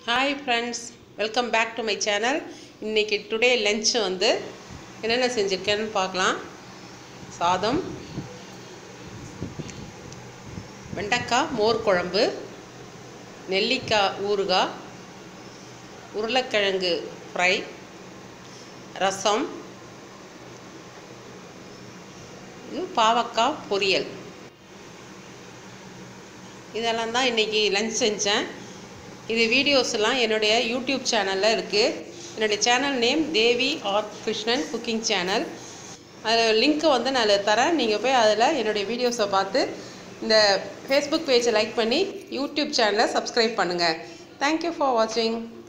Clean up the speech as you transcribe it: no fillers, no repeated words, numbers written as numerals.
Hi friends, welcome back to my channel. இன்னைக்கு today lunch வந்து என்னென்ன செஞ்சிருக்கேன்னு பார்க்கலாம். சாதம், வெண்டைக்காய் மோர் குழம்பு, நெல்லிக்காய் ஊறுகாய், உருளைக்கிழங்கு ஃப்ரை, ரசம், பாவக்காய் பொரியல். இதெல்லாம் தான் இன்னைக்கு லஞ்ச் செஞ்சேன். இது வீடியோஸ்லாம் என்னுடைய யூடியூப் சேனலில் இருக்குது. என்னுடைய channel name Devi R Krishnan cooking channel. அதில் லிங்க்கை வந்து நான் தரேன். நீங்கள் போய் அதில் என்னுடைய வீடியோஸை பார்த்து இந்த ஃபேஸ்புக் பேஜை லைக் பண்ணி யூடியூப் சேனலை சப்ஸ்கிரைப் பண்ணுங்கள். தேங்க்யூ ஃபார் வாட்சிங்.